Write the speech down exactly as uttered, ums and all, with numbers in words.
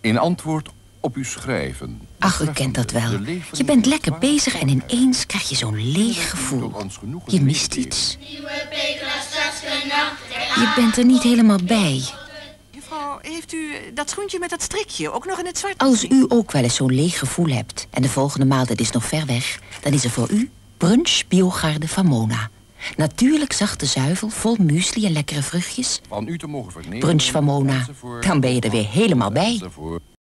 In antwoord op uw schrijven... Ach, u kent dat wel. Je bent lekker bezig en ineens krijg je zo'n leeg gevoel. Je mist iets. Je bent er niet helemaal bij. Juffrouw, heeft u dat schoentje met dat strikje ook nog in het zwart? Als u ook wel eens zo'n leeg gevoel hebt... en de volgende maaltijd is nog ver weg... dan is er voor u Brunch Biogarde van Mona. Natuurlijk zachte zuivel, vol muesli en lekkere vruchtjes. Van u te mogen vernemen... Brunch van Mona. Dan ben je er weer helemaal bij.